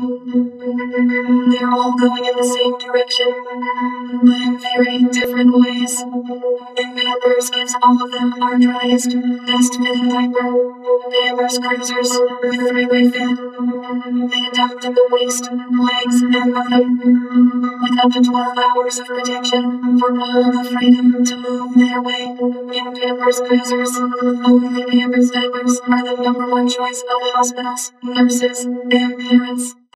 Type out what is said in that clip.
They're all going in the same direction, but in very different ways. And Pampers gives all of them our driest, best fitting diaper. Pampers Cruisers with three-way fit. They adapted the waist, legs, and bottom with up to 12 hours of protection for all the freedom to move their way. In Pampers Cruisers, only Pampers diapers are the #1 choice of hospitals, nurses, and parents.